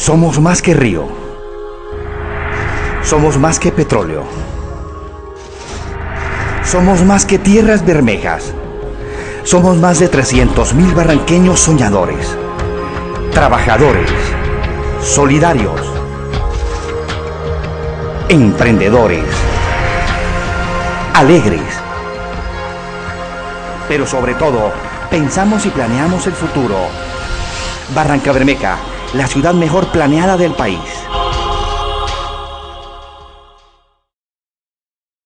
Somos más que río. Somos más que petróleo. Somos más que tierras bermejas. Somos más de 300.000 barranqueños soñadores, trabajadores, solidarios, emprendedores, alegres. Pero sobre todo, pensamos y planeamos el futuro. Barrancabermeja, la ciudad mejor planeada del país.